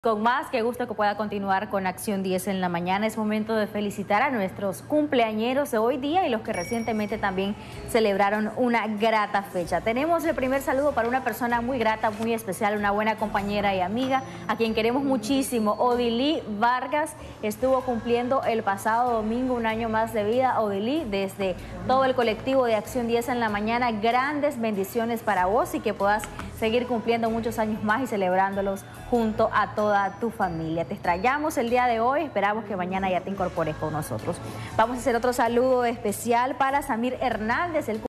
Con más, qué gusto que pueda continuar con Acción 10 en la mañana. Es momento de felicitar a nuestros cumpleañeros de hoy día y los que recientemente también celebraron una grata fecha. Tenemos el primer saludo para una persona muy grata, muy especial, una buena compañera y amiga, a quien queremos muchísimo. Odilí Vargas estuvo cumpliendo el pasado domingo un año más de vida. Odilí, desde todo el colectivo de Acción 10 en la mañana, grandes bendiciones para vos y que puedas seguir cumpliendo muchos años más y celebrándolos junto a toda tu familia. Te extrañamos el día de hoy, esperamos que mañana ya te incorpores con nosotros. Vamos a hacer otro saludo especial para Samir Hernández, el